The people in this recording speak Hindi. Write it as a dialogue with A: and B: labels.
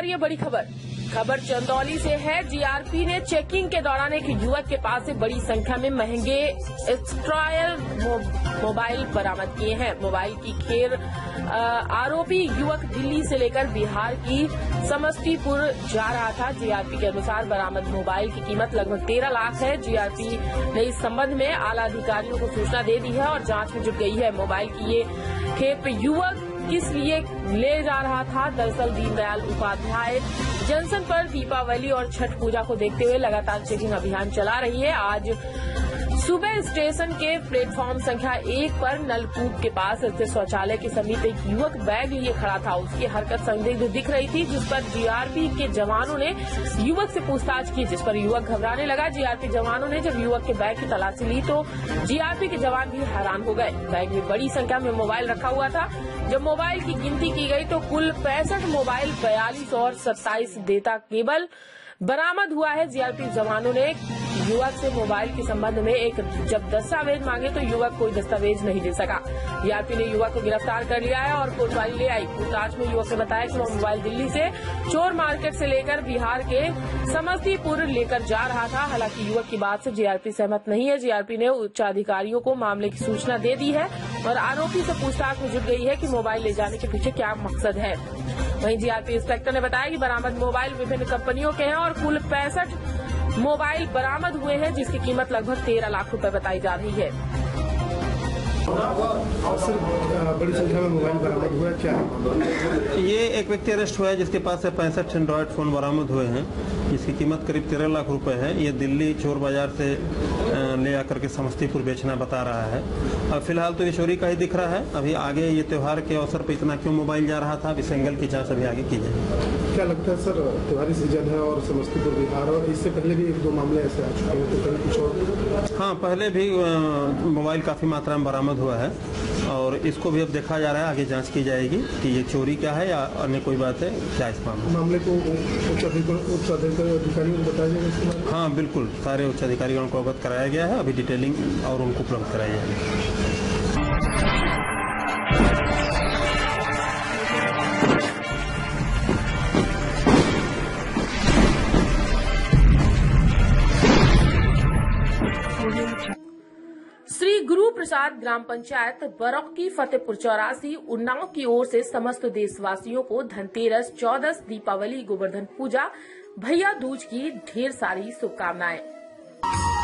A: ये बड़ी खबर चंदौली से है। जीआरपी ने चेकिंग के दौरान एक युवक के पास से बड़ी संख्या में महंगे स्ट्रायल मोबाइल बरामद किए हैं। मोबाइल की खेर आरोपी युवक दिल्ली से लेकर बिहार की समस्तीपुर जा रहा था। जीआरपी के अनुसार बरामद मोबाइल की कीमत लगभग 13 लाख है। जीआरपी ने इस संबंध में आला अधिकारियों को सूचना दे दी है और जांच में जुट गई है। मोबाइल की ये खेप युवक किस लिए ले जा रहा था? दरअसल दीनदयाल उपाध्याय जंक्शन पर दीपावली और छठ पूजा को देखते हुए लगातार चेकिंग अभियान चला रही है। आज सुबह स्टेशन के प्लेटफॉर्म संख्या 1 पर नलकूप के पास स्थित शौचालय के समीप एक युवक बैग लिए खड़ा था। उसकी हरकत संदिग्ध दिख रही थी, जिस पर जीआरपी के जवानों ने युवक से पूछताछ की, जिस पर युवक घबराने लगा। जीआरपी जवानों ने जब युवक के बैग की तलाशी ली तो जीआरपी के जवान भी हैरान हो गए। बैग में बड़ी संख्या में मोबाइल रखा हुआ था। जब मोबाइल की गिनती की गई तो कुल 65 मोबाइल, 42 और 27 डेटा केबल बरामद हुआ है। जीआरपी जवानों ने युवक से मोबाइल के संबंध में जब दस्तावेज मांगे तो युवक कोई दस्तावेज नहीं दे सका। जीआरपी ने युवक को गिरफ्तार कर लिया है और कोतवाली ले आई। पूछताछ में युवक ने बताया कि वह मोबाइल दिल्ली से चोर मार्केट से लेकर बिहार के समस्तीपुर लेकर जा रहा था। हालांकि युवक की बात से जीआरपी सहमत नहीं है। जीआरपी ने उच्चाधिकारियों को मामले की सूचना दे दी है और आरोपी से पूछताछ में जुट गई है कि मोबाइल ले जाने के पीछे क्या मकसद है। वहीं जीआरपी इंस्पेक्टर ने बताया कि बरामद मोबाइल विभिन्न कंपनियों के हैं और कुल 65 मोबाइल बरामद हुए हैं, जिसकी कीमत लगभग 13 लाख रुपए बताई जा रही है।
B: सर, बड़ी संख्या में मोबाइल बरामद हुआ है, क्या
C: ये एक व्यक्ति अरेस्ट हुआ है जिसके पास से 65 एंड्रॉयड फोन बरामद हुए हैं, जिसकी कीमत करीब 13 लाख रुपए है। ये दिल्ली चोर बाजार से ले आकर के समस्तीपुर बेचना बता रहा है। अब फिलहाल तो ये चोरी का ही दिख रहा है। अभी आगे ये त्योहार के अवसर पर इतना क्यों मोबाइल जा रहा था, इस एंगल की जांच अभी आगे की जाएगी।
B: क्या लगता है सर, त्योहारी सीजन है और समस्तीपुर बिहार, और इससे पहले भी 1-2 मामले ऐसे आ चुके हैं, तो कहीं कुछ और?
C: हाँ, पहले भी मोबाइल काफी मात्रा में बरामद हुआ है और इसको भी अब देखा जा रहा है। आगे जांच की जाएगी कि ये चोरी क्या है या अन्य कोई बात है क्या इस
B: मामले को उच्च अधिकारियों को बताया जाएगा इसके बारे में?
C: हाँ बिल्कुल, सारे उच्च अधिकारियों को अवगत कराया गया है। अभी डिटेलिंग और उनको उपलब्ध कराई जाएगी।
A: श्री गुरु प्रसाद ग्राम पंचायत बरौकी फतेहपुर चौरासी उन्नाव की ओर से समस्त देशवासियों को धनतेरस, चौदस, दीपावली, गोवर्धन पूजा, भैया दूज की ढेर सारी शुभकामनाएं।